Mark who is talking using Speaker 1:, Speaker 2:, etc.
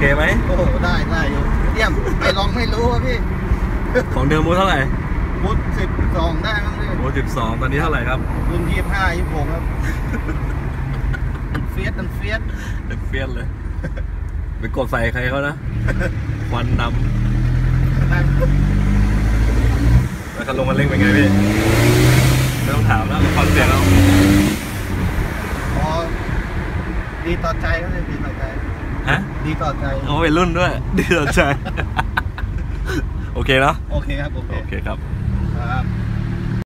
Speaker 1: ไหม
Speaker 2: โอ้โหได้อยู่เยี่ยมไปลองไม่รู้พี่
Speaker 1: ของเดิมมูเท่าไหร่
Speaker 2: มู12ได้มั้งพี่
Speaker 1: มู12ตอนนี้เท่าไหร่ครับ
Speaker 2: รุ่น25 26ครับเฟียส
Speaker 1: เลยไปกดใส่ใครเขานะควันดำแล้วคันลงมันเร่งเป็นไงพี่ไม่ต้องถามแล้วฟังเสียงแล้ว
Speaker 2: ดีต่อใจก็เลยดีต่อใจ
Speaker 1: ฮะ
Speaker 2: ดีต่อใจ
Speaker 1: เป็นรุ่นด้วยดีต่อใจโอเคเนาะ
Speaker 2: โอเคครับ
Speaker 1: โอเคครับ